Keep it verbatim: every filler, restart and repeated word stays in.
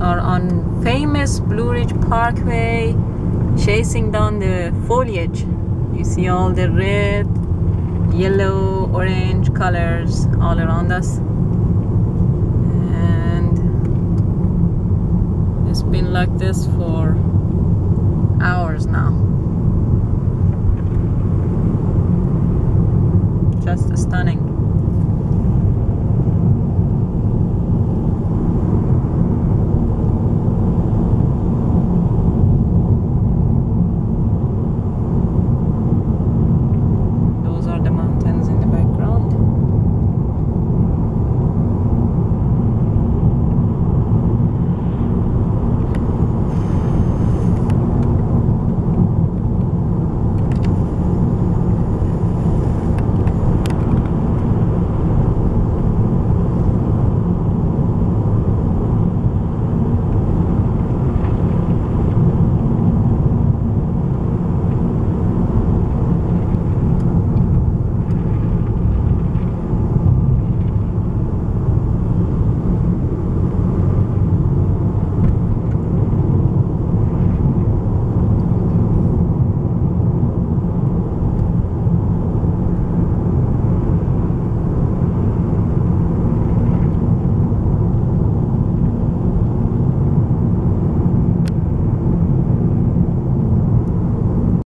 are on famous Blue Ridge Parkway, chasing down the foliage. You see all the red, yellow, orange colors all around us. And it's been like this for hours now. Just stunning.